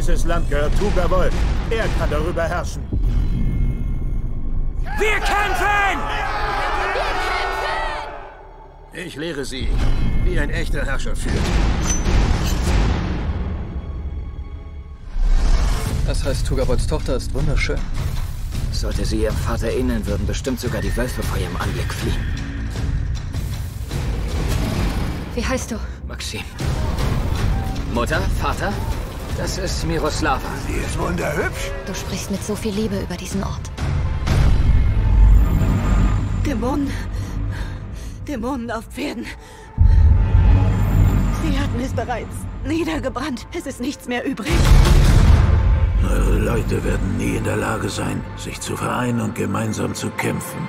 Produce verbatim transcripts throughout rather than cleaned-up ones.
Dieses Land gehört Tuga-Wolf. Er kann darüber herrschen. Wir kämpfen! Ich lehre Sie, wie ein echter Herrscher führt. Das heißt, Tuga-Wolfs Tochter ist wunderschön. Sollte sie ihrem Vater ähneln, würden bestimmt sogar die Wölfe vor ihrem Anblick fliehen. Wie heißt du? Maxim. Mutter, Vater, das ist Miroslava. Sie ist wunderhübsch. Du sprichst mit so viel Liebe über diesen Ort. Dämonen. Dämonen auf Pferden. Sie hatten es bereits niedergebrannt. Es ist nichts mehr übrig. Eure Leute werden nie in der Lage sein, sich zu vereinen und gemeinsam zu kämpfen.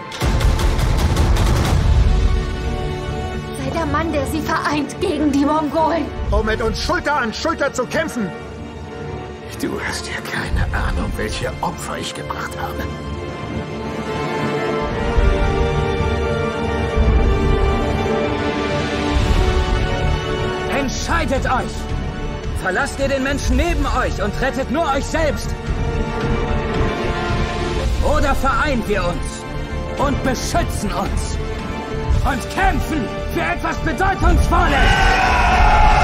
Sei der Mann, der sie vereint gegen die Mongolen. Um mit uns Schulter an Schulter zu kämpfen. Du hast ja keine Ahnung, welche Opfer ich gebracht habe. Entscheidet euch! Verlasst ihr den Menschen neben euch und rettet nur euch selbst! Oder vereinen wir uns und beschützen uns und kämpfen für etwas Bedeutungsvolles!